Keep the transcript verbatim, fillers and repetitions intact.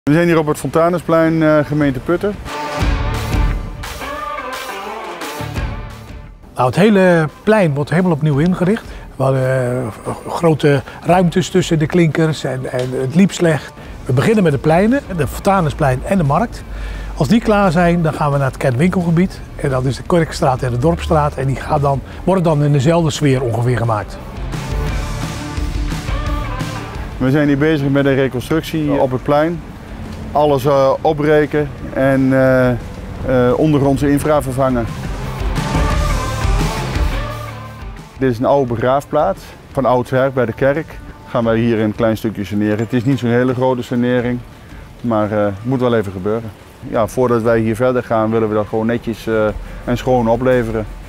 We zijn hier op het Fontanusplein, uh, gemeente Putten. Nou, het hele plein wordt helemaal opnieuw ingericht. We hadden uh, grote ruimtes tussen de klinkers en, en het liep slecht. We beginnen met de pleinen, de Fontanusplein en de markt. Als die klaar zijn, dan gaan we naar het kernwinkelgebied. En dat is de Korkstraat en de Dorpsstraat. En die gaan dan, worden dan in dezelfde sfeer ongeveer gemaakt. We zijn hier bezig met een reconstructie op het plein. Alles uh, opbreken en uh, uh, ondergrondse infra vervangen. Dit is een oude begraafplaats van oudsher bij de kerk. Gaan wij hier een klein stukje saneren. Het is niet zo'n hele grote sanering, maar uh, het moet wel even gebeuren. Ja, voordat wij hier verder gaan willen we dat gewoon netjes uh, en schoon opleveren.